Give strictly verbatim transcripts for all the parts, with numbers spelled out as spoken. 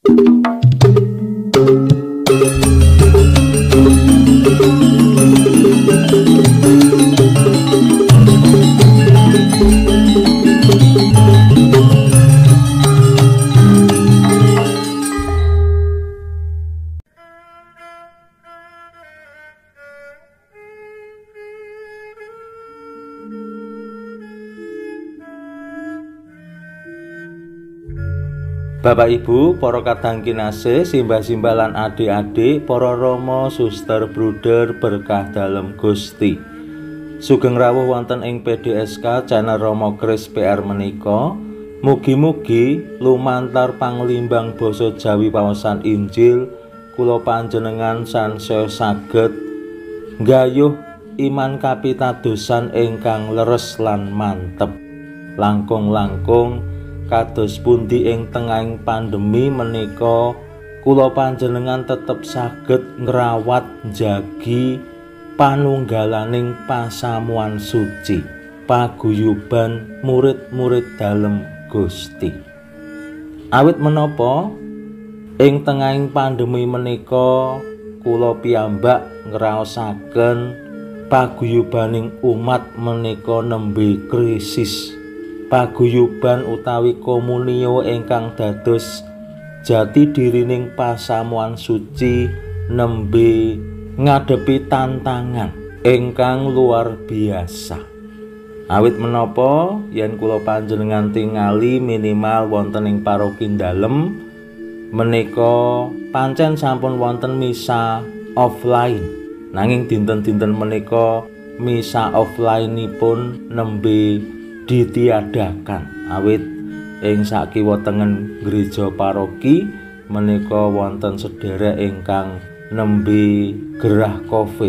Bapak Ibu, para kadang kinasih, simbah-simbah lan adik-adik, para rama, suster, bruder, berkah dalem Gusti. Sugeng rawuh wonten ing P D S K channel Rama Kris P R menika. Mugi-mugi lumantar panglimbang basa Jawi paosan Injil, kula panjenengan sansaya saged nggayuh iman kapitadosan ingkang leres lan mantep. Langkung-langkung kados pundi ing tengahing pandemi menika kula panjenengan tetep saged ngrawat njagi panunggalaning pasamuan suci paguyuban murid-murid dalem Gusti. Awit menapa ing tengahing pandemi menika kula piyambak ngraosaken paguyubaning umat menika nembe krisis. Paguyuban utawi komunio ingkang dados jati dirining pasamuan suci nembe ngadepi tantangan ingkang luar biasa. Awit menapa yen kula panjenengan tingali minimal wonten ing paroki dalem menika pancen sampun wonten misa offline, nanging dinten-dinten menika misa offline-ipun nembe ditiadakan awit ing sakiwa tengen gereja paroki menika wonten sedherek ingkang nembe gerah Covid.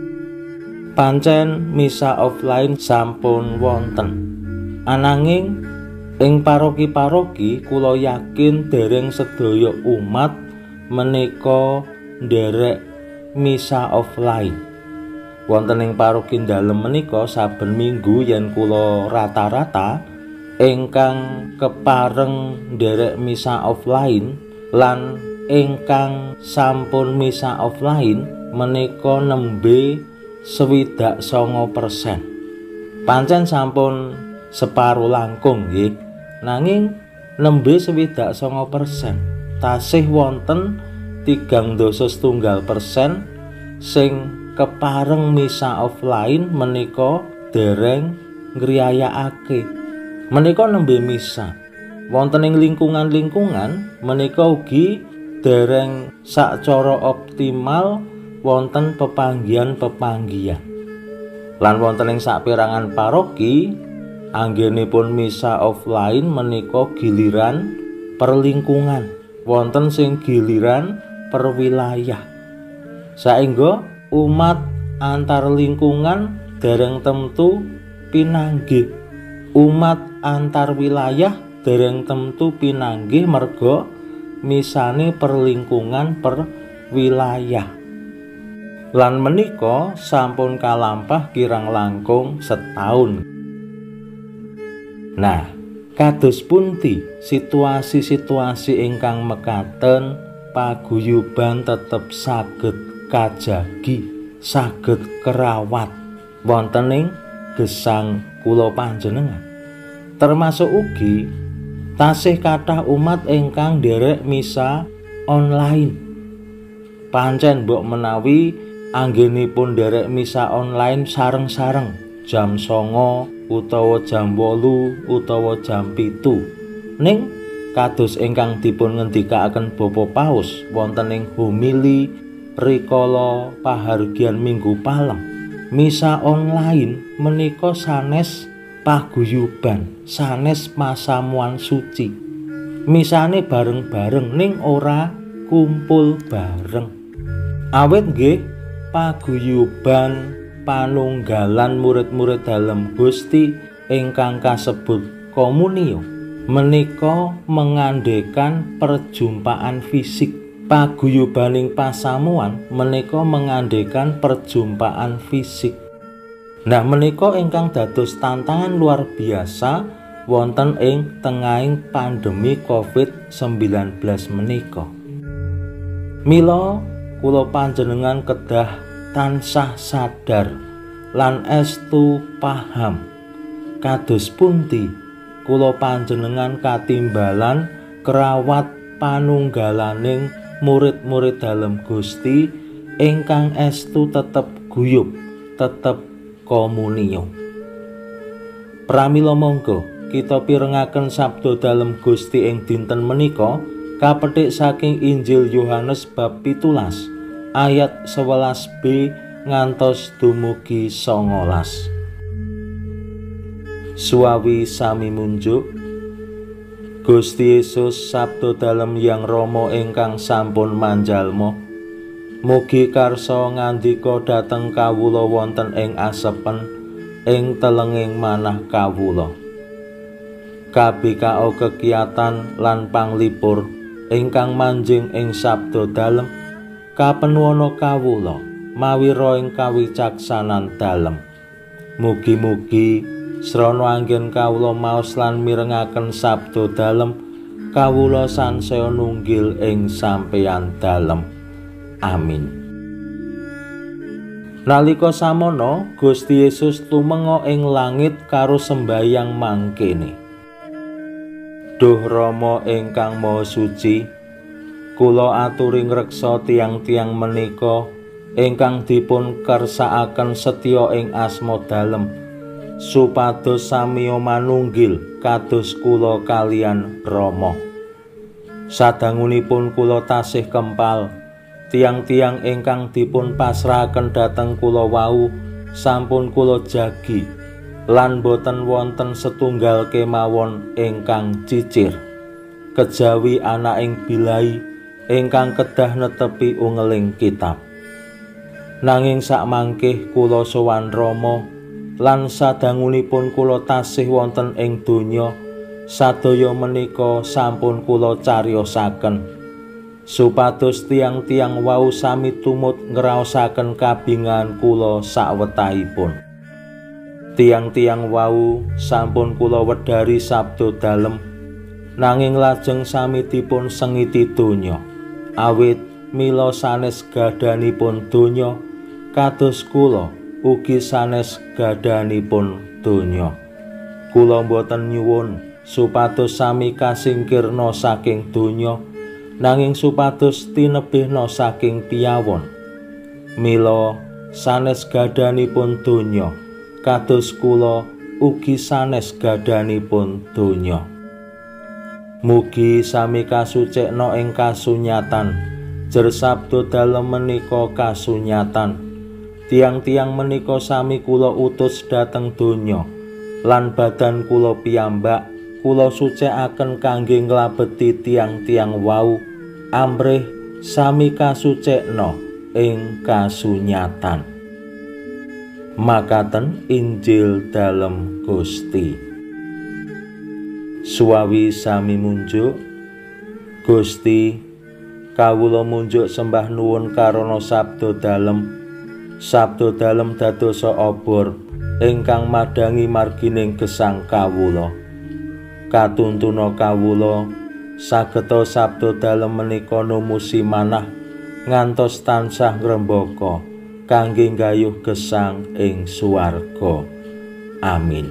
Pancen misa offline sampun wonten, ananging ing paroki-paroki kula yakin dereng sedaya umat menika nderek misa offline. Wonten ing paroki dalem menika saben minggu yen kula rata-rata ingkang kepareng nderek misa offline lan ingkang sampun misa offline menika nembe swidak sanga persen. Pancen sampun separuh langkung nggih, nanging nembe swidak sanga persen. Tasih wonten tigang dasa setunggal persen sing kepareng misa offline menika dereng ngriyayakake. Menika nembe misa wonten ing lingkungan-lingkungan menika ugi dereng sacara optimal wonten pepanggihan-pepanggihan. Lan wonten ing saperangan paroki anggenipun misa offline menika giliran perlingkungan, wonten sing giliran perwilayah. Saengga umat antar lingkungan dereng temtu pinanggih, umat antar wilayah dereng temtu pinanggih merga misane perlingkungan per wilayah. Lan menika sampun kalampah kirang langkung setahun. Nah, kados pundi situasi-situasi ingkang mekaten paguyuban tetep saged kajagi, saged kerawat wonten ing gesang kula panjenengan. Termasuk ugi tasih kathah umat ingkang nderek misa online. Pancen mbok menawi anggenipun nderek misa online sareng-sareng jam songo utawa jam wolu utawa jam pitu, ning kados ingkang dipun ngendikaaken Bapa Paus wonten ing homili rikala pahargyan Minggu Palem, misa online menika sanes paguyuban, sanes pasamuan suci. Misane bareng-bareng ning ora kumpul bareng. Awit nggih paguyuban panunggalan murid-murid dalem Gusti ingkang kasebut komunio menika mengandhekan perjumpaan fisik. Paguyubaning pasamuan menika mengandhekan perjumpaan fisik. Nah menika ingkang dados tantangan luar biasa wonten ing tengahing pandemi covid sembilan belas menika. Mila kula panjenengan kedah tansah sadar lan estu paham kados pundi kula panjenengan katimbalan kerawat panunggalaning murid-murid dalem Gusti ingkang estu tetep guyub, tetep komunio. Pramila monggo kita pirengaken sabda dalem Gusti ing dinten menika kapetik saking Injil Yohanes bab pitulas ayat sewelas b ngantos dumugi songolas. Suawi sami munjuk Gusti Yesus sabda dalem Hyang Rama ingkang sampun manjalma, mugi karsa ngandika dhateng kawula wonten ing asepen ing telenging manah kawula. Kabeh kegiatan lan panglipur ingkang manjing ing sabda dalem kapenuwana kawula mawi roing kawicaksanan dalem. Mugi-mugi srana anggen kawula maos lan mirengaken sabda dalem kawula sansaya nunggil ing sampeyan dalem. Amin. Nalika samono Gusti Yesus tumenga ing langit karo sembayang mangkene. Duh Rama ingkang Maha Suci, kula aturi ngreksa tiang-tiang menika ingkang dipun kersakaken setya ing asma dalem, supados samiya manunggil kados kula kalian Rama. Sadangunipun kula tasih kempal, tiang-tiang ingkang dipun pasrahaken dhateng kula wau sampun kula jagi lan boten wonten setunggal kemawon ingkang cicir, kejawi anaking bilai ingkang kedah netepi ungeling kitab. Nanging sakmangkih kula sowan Rama lan sadangunipun kula tasih wonten ing donya, sadaya menika sampun kula cariosaken supados tiang-tiang wau sami tumut ngraosaken kabingahan kula sawetahipun. Tiang-tiang wau sampun kula wedhari sabda dalem, nanging lajeng sami dipun sengiti donya, awit mila sanes gadanipun donya kados kula ugi sanes gadanipun donya. Kula boten nyuwun supados sami kasingkirna saking donya, nanging supados tinebihna saking piyawon. Mila sanes gadanipun donya kados kula ugi sanes gadanipun donya. Mugi sami kasucikna ing kasunyatan, jer sabda dalem menika kasunyatan. Tiang-tiang menika sami kula utus dhateng donya, lan badan kula piyambak kula sucikaken kangge nglabeti tiang-tiang wau, amrih sami kasucikna ing kasunyatan. Makaten Injil dalem Gusti. Suawi sami munjuk. Gusti, kawula munjuk sembah nuwun karana sabda dalem. Sabda dalem dadosa obor ingkang madangi margining gesang kawula. Katuntuna kawula sageta sabda dalem menika numusi manah ngantos tansah ngrembaka kangge nggayuh gesang ing swarga. Amin.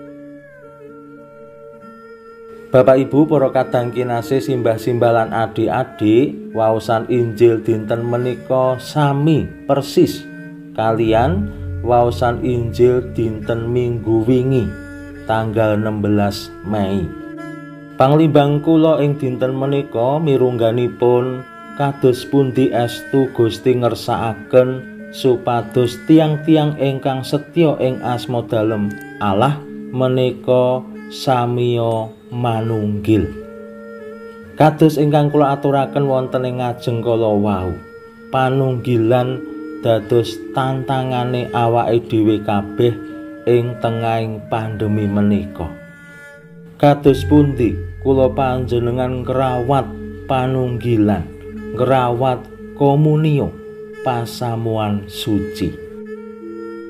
Bapak Ibu para kadang kinasih simbah-simbah lan adik-adik, waosan Injil dinten menika sami persis kalian waosan Injil dinten Minggu wingi tanggal enam belas Mei. Panglimbang kula ing dinten menika mirungganipun kados pundi estu Gusti ngersakaken supados tiang-tiang ingkang setya ing asma dalem Allah menika samiya manunggil. Kados ingkang kula aturaken wonten ing ngajeng kala wau, panunggilan dados tantangane awake dhewe kabeh ing tengahing pandemi menika. Kados pundi kula panjenengan ngrawat panunggilan, ngrawat komunio pasamuan suci.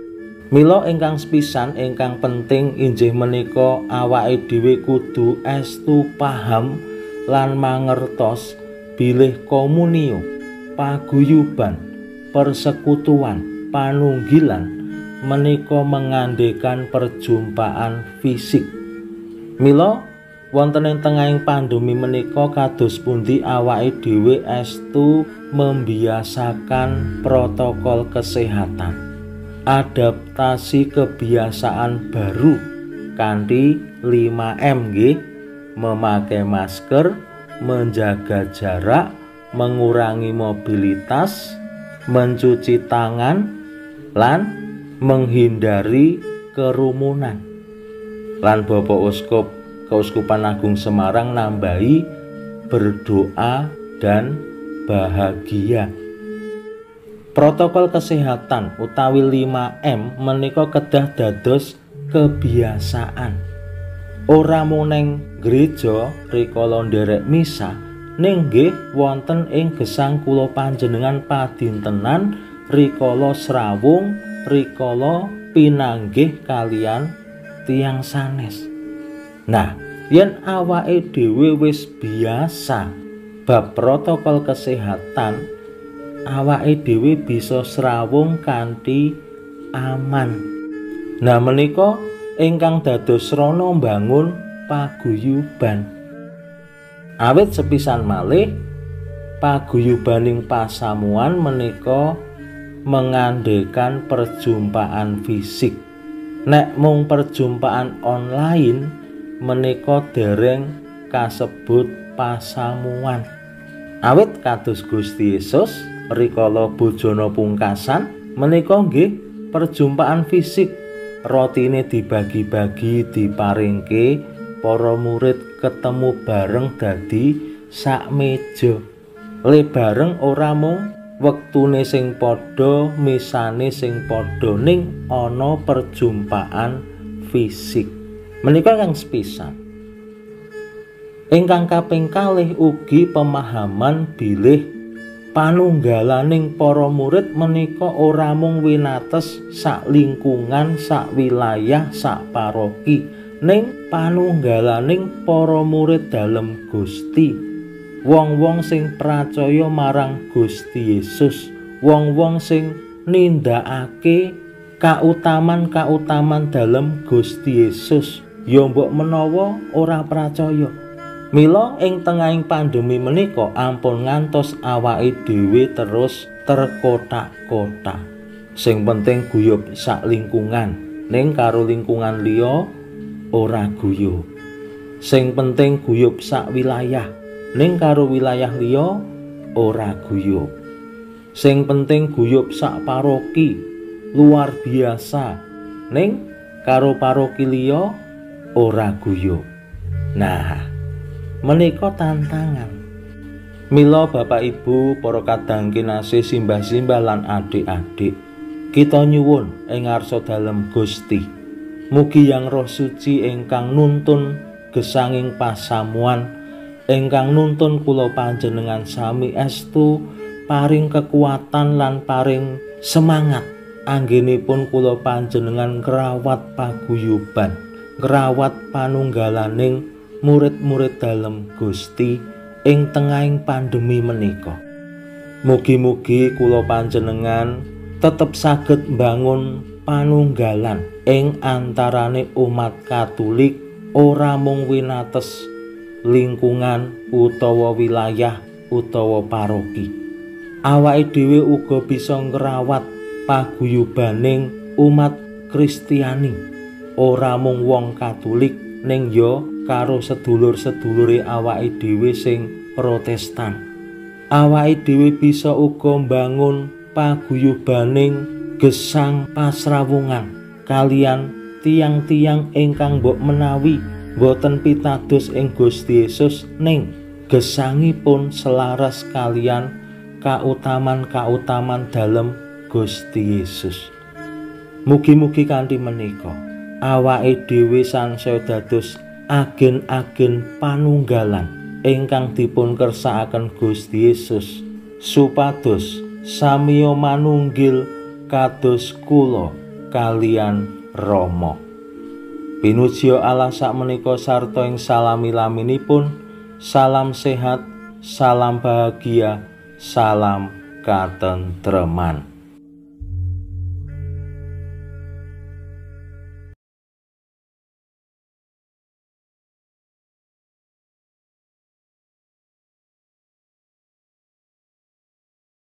Mila ingkang sepisan ingkang penting inggih menika awake dhewe kudu estu paham lan mangertos bilih komunio, paguyuban, persekutuan, panunggilan menika mengandhekan perjumpaan fisik. Mila wonten ing tengahing pandemi menika kados pundi awake dhewe estu membiasakan protokol kesehatan. Adaptasi kebiasaan baru kanthi lima M nggih, memakai masker, menjaga jarak, mengurangi mobilitas, mencuci tangan, lan menghindari kerumunan. Lan Bapak Uskup Keuskupan Agung Semarang nambahi berdoa dan bahagia. Protokol kesehatan utawi lima M menika kedah dados kebiasaan. Ora mung ning gereja rikala nderek misa, ning nggih wonten ing gesang kula panjenengan padintenan rikala srawung, rikala pinanggih kalian tiyang sanes. Nah, yen awake dhewe wis biasa bab protokol kesehatan, awake dhewe bisa srawung kanthi aman. Nah menika ingkang dados srana mbangun paguyuban. Awit sepisan malih paguyubaning pasamuan menika mengandhekan perjumpaan fisik. Nek mung perjumpaan online menika dereng kasebut pasamuan. Awit kados Gusti Yesus rikala bojana pungkasan menika nggih perjumpaan fisik, rotine dibagi-bagi diparingke para murid ketemu bareng dadi sak meja. Le bareng ora mung wektune sing padha, misane sing padha, ning ana perjumpaan fisik. Menika kang sepisan. Ingkang kaping kalih ugi pemahaman bilih panunggalaning para murid menika ora mung winates sak lingkungan, sak wilayah, sak paroki, ning panunggalaning para murid dalem Gusti. Wong-wong sing pracaya marang Gusti Yesus, wong-wong sing nindakake kautaman-kautaman dalem Gusti Yesus, ya mbok menawa ora pracaya. Mila ing tengahing pandemi menika ampun ngantos awake dhewe terus terkotak-kotak. Sing penting guyub sak lingkungan, ning karo lingkungan liya ora guyub. Sing penting guyub sak wilayah, ning karo wilayah liya ora guyub. Sing penting guyub sak paroki luar biasa, ning karo paroki liya ora guyub. Nah, menika tantangan. Mila Bapak Ibu, para kadang kinasih simbah-simbah lan adik-adik, kita nyuwun ing ngarsa dalem Gusti, mugi Yang Roh Suci ingkang nuntun gesanging pasamuan, ingkang nuntun kula panjenengan sami estu paring kekuatan lan paring semangat anggenipun kula panjenengan ngrawat paguyuban, ngrawat panunggalaning murid-murid dalem Gusti ing tengahing pandemi menika. Mugi-mugi kula panjenengan tetep saged mbangun panunggalan ing antarane umat Katolik, ora mung winates lingkungan utawa wilayah utawa paroki. Awake dhewe uga bisa ngrawat paguyubaning umat Kristiani, ora mung wong Katolik ning ya karo sedulur-sedulure awake dhewe sing Protestan. Awake dhewe bisa uga mbangun paguyubaning gesang pasrawungan kalian tiang-tiang ingkang mbok menawi boten pitados ing Gusti Yesus, ning gesangipun selaras kalian kautaman-kautaman dalem Gusti Yesus. Mugi-mugi kanthi menika awake dhewe sansaya dados agen-agen panunggalan ingkang dipun kersakaken Gusti Yesus, supados samiya manunggil kados kula kalian Rama. Pinujia Allah sakmenika sarta ing salami-laminipun, salam sehat, salam bahagia, salam katentreman.